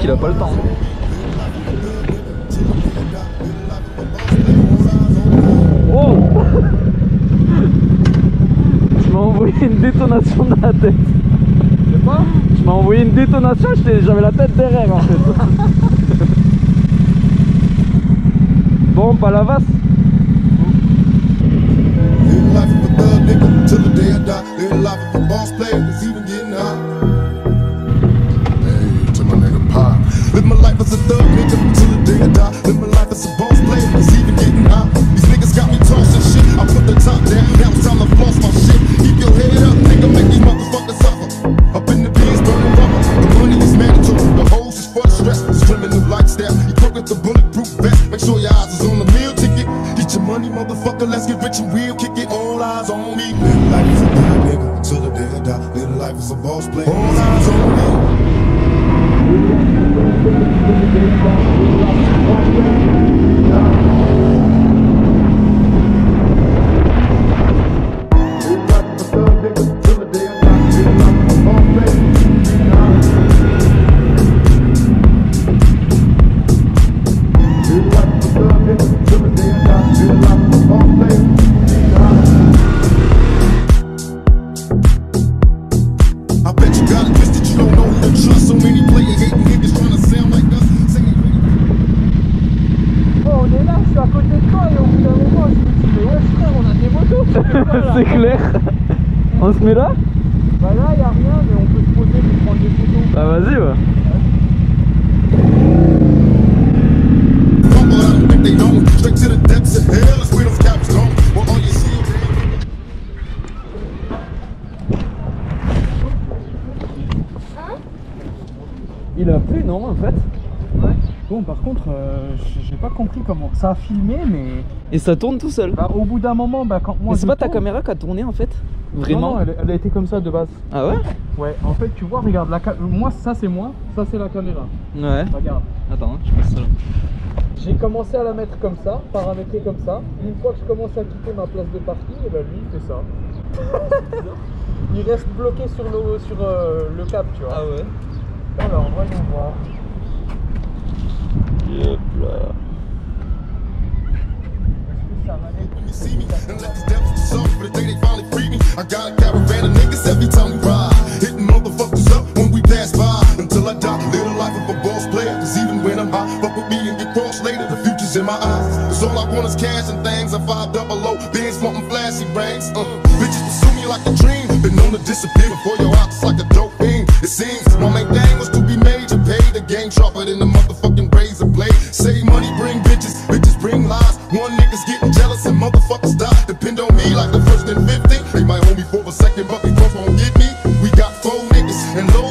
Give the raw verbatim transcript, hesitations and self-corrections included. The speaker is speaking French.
qu'il a pas le temps. Oh. Tu m'as envoyé une détonation de la tête. Je sais pas. Tu m'as envoyé une détonation, j'avais la tête derrière en fait. Bon, pas la vasse. Live my life as a thug nigga till the day I die. Live my life as a boss player, it's even getting hot. These niggas got me tossing shit. I put the top down, now it's time to floss my shit. Keep your head up, nigga, make these motherfuckers suffer. Up in the beans, burning rubber. The money is mandatory, the hoes is for the stress. It's criminal lifestyle, you cook with the bulletproof vest. Make sure your eyes is on the meal ticket. Get your money, motherfucker, let's get rich and real. Kick it, all eyes on me. Live life as a thug nigga till the day I die. Live life as a boss player, all eyes on me. C'est clair. On se met là? Bah là y'a rien, mais on peut se poser pour prendre des photos. Bah vas-y ouais. Il a plu non en fait? Ouais. Bon par contre euh, j'ai pas compris comment ça a filmé mais... Et ça tourne tout seul. Bah au bout d'un moment bah quand moi... Mais c'est pas tourne... ta caméra qui a tourné en fait? Vraiment? Non, non elle, elle a été comme ça de base. Ah ouais? Ouais en fait tu vois regarde la ca... moi ça c'est moi, ça c'est la caméra. Ouais. Regarde. Attends je passe ça là. J'ai commencé à la mettre comme ça, paramétrer comme ça. Une fois que je commence à quitter ma place de parking, et bah lui il fait ça. Il reste bloqué sur le, sur, euh, le cap tu vois. Ah ouais? Alors voyons voir. Yep là. Ça va aller. In my eyes, cause all I want is cash and things. I five double O, being smoking flashy rings. Uh, bitches pursue me like a dream. Been known to disappear before your eyes like a dope fiend. It seems my main thing was to be major, pay the game sharper than the motherfucking razor blade. Save money, bring bitches, bitches bring lies. One nigga's getting jealous and motherfuckers die. Depend on me like the first and fifty. They might hold me for a second, but they both won't get me. We got four niggas and low.